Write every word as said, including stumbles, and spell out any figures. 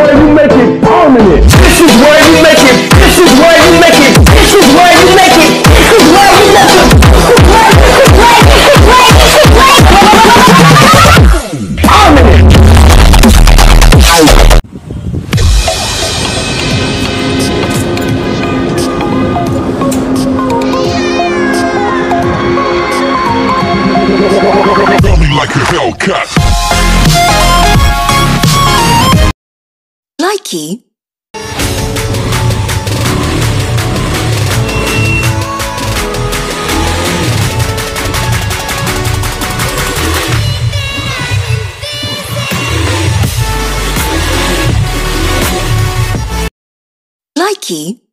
where you make it permanent. This is where you make it. This is where you make it. This is where you make it. This is where you make it. This is where, this is where, this is where, this is where. Permanent. Tell me like a Hellcat. Likee. Likee.